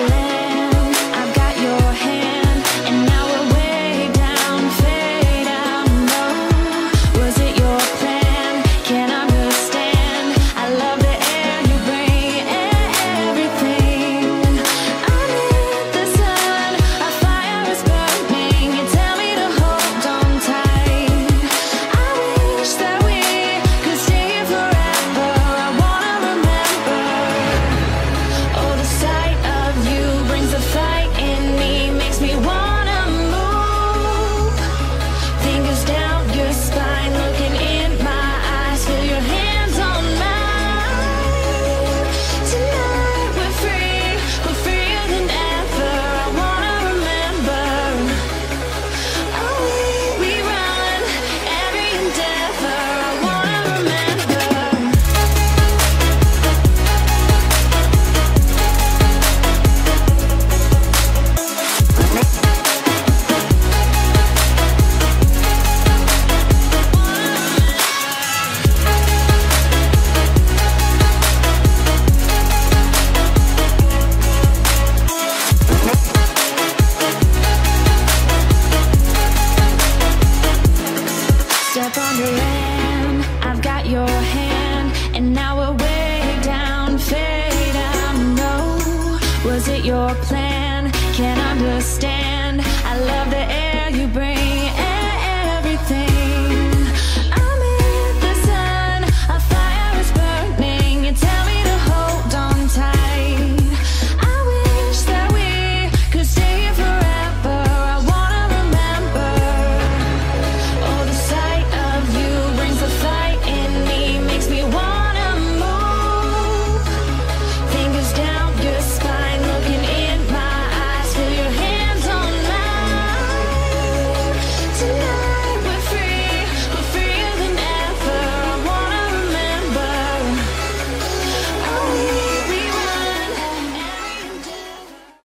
land. I've got your hand, and now we're way down, fade out. No, was it your plan? Can't understand. I love the air you bring, everything. Under the sun, our fire is burning. You tell me to hold on tight. I wish that we could stay here forever. I wanna remember. Oh, the sight of you brings a fight in me, makes me wanna move. Fingers down your spine, looking in my eyes, feel your hands on mine. Tonight we're free, we're freer than ever. I wanna remember. Oh, we run every endeavor. I wanna remember. Step on the land, I've got your hand, and now we're way down, fade out. No, was it your plan? Can't understand. I love the air